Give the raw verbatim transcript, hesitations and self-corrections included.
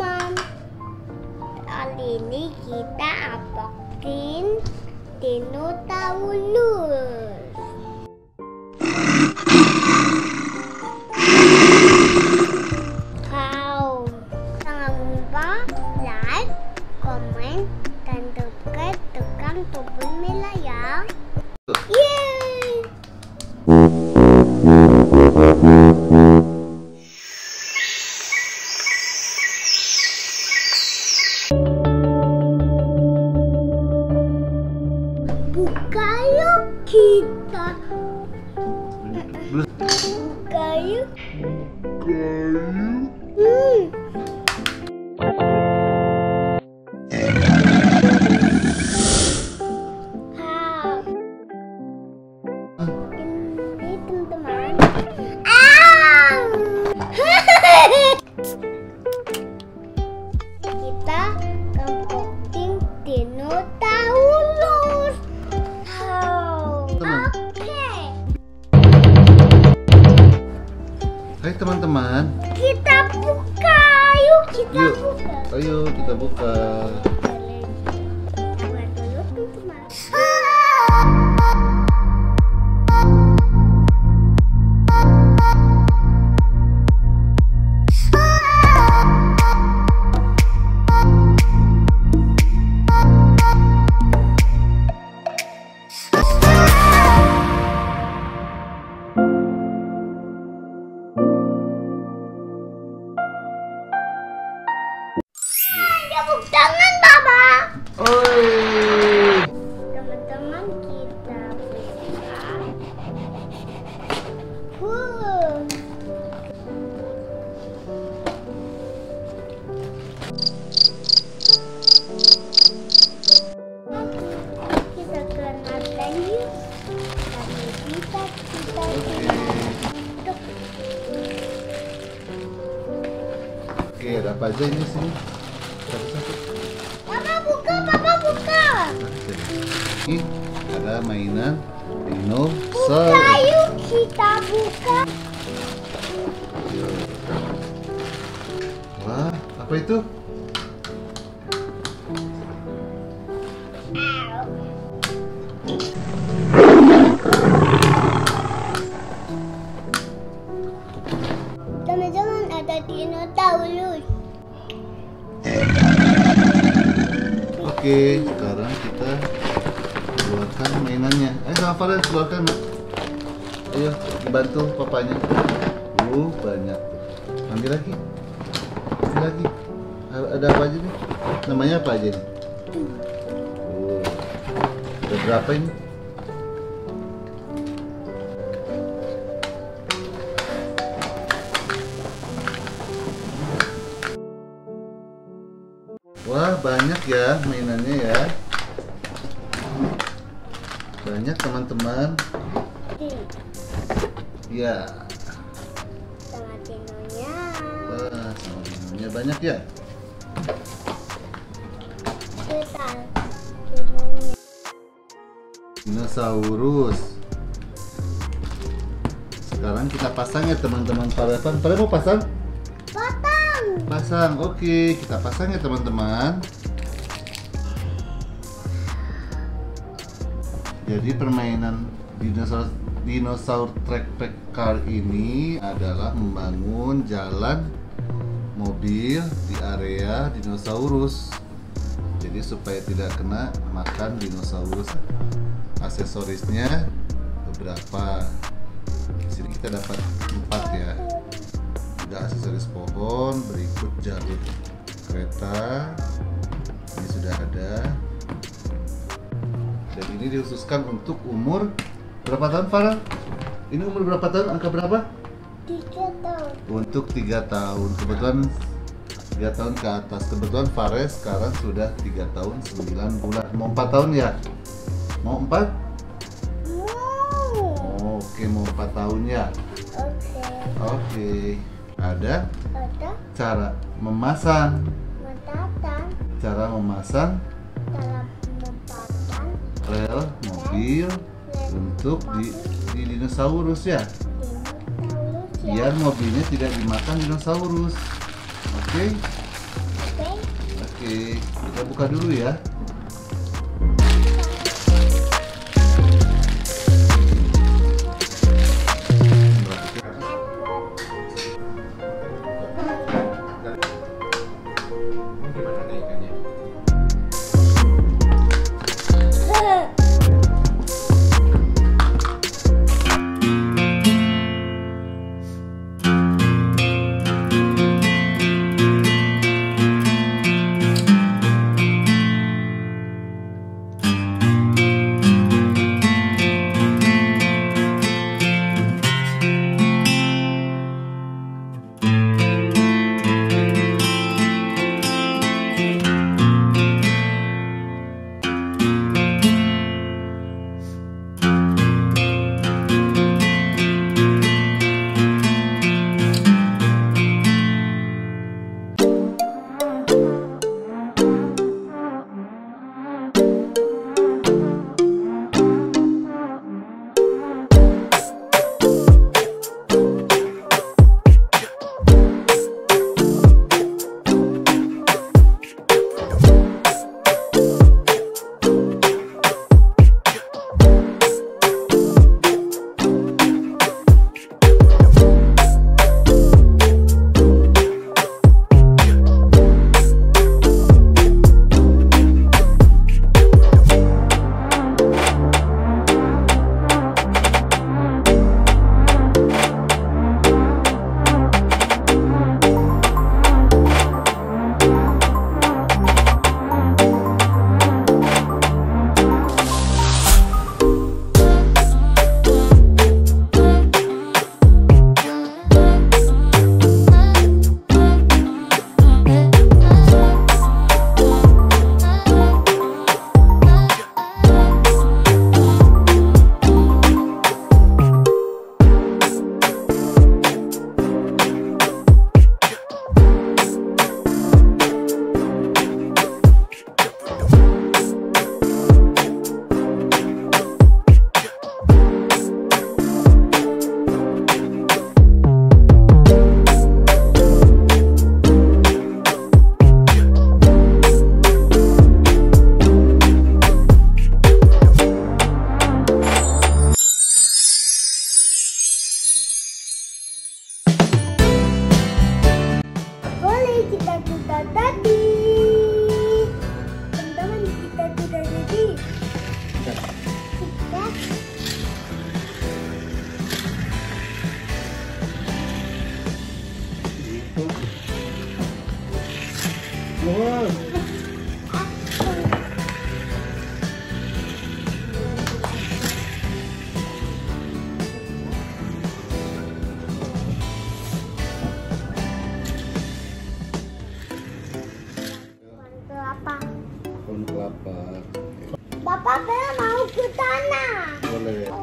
teman-teman, kali ini kita unboxing Dinosaurus. Kau jangan lupa like, komen, dan subscribe tekan tombol merah ya. Yeay! Buka yuk kita. Buka yuk. Hmm. Ini teman-teman. Ah! Kita unboxing Dinosaurus. Hai teman-teman, kita buka, yuk kita yuk. buka. Ayo kita buka. Buat dulu teman-teman. Tepuk tangan, Papa. Oi. Teman-teman, kita buka. Wow. Kita kenalkan yuk. Kami kita kita kita. Oke, ada apa aja ini sini? Satu-satu. Papa buka, Papa buka. Ini ada mainan Buka dinosaurus. yuk kita buka. Wah, apa itu? Teman-teman, ada dinosaurus. Oke, sekarang kita keluarkan mainannya. Eh, sama Farel keluarkan, Mak. Ayo, dibantu papanya. Uh, banyak. Ambil lagi. Ambil lagi. Ada apa aja nih? Namanya apa aja nih? Uh, ada berapa ini? Wah, banyak ya mainannya ya. Banyak teman-teman. Ya. Sama dinonya. Wah, sama dinonya banyak ya. Kita dinonya. Dinosaurus. Sekarang kita pasang ya teman-teman. Pada pada mau pasang? Potong. Pasang. Oke, kita pasang ya teman-teman. Jadi permainan dinosaur dinosaur track pack car ini adalah membangun jalan mobil di area dinosaurus. Jadi supaya tidak kena makan dinosaurus. Aksesorisnya beberapa. Di sini kita dapat empat ya. Ada aksesoris pohon, berikut jalur kereta. Ini sudah ada. Dan ini dikhususkan untuk umur berapa tahun, Farah? Ini umur berapa tahun? Angka berapa? Tiga tahun. Untuk tiga tahun. Kebetulan tiga tahun ke atas. Kebetulan Fares sekarang sudah tiga tahun sembilan bulan. Mau empat tahun ya? Mau empat? Wow. Oke, mau empat tahun ya? Oke. Oke. Ada Ada cara memasang. matatan Cara memasang dalam penempatan rel mobil untuk di, di dinosaurus ya. dinosaurus ya. Biar mobilnya tidak dimakan dinosaurus. Oke. Oke, kita buka dulu ya. Gimana nih ikannya? Kita tadi teman-teman kita sudah jadi kita Wow. kelapa. Pohon kelapa. Bapak Bella mau ke sana. Boleh.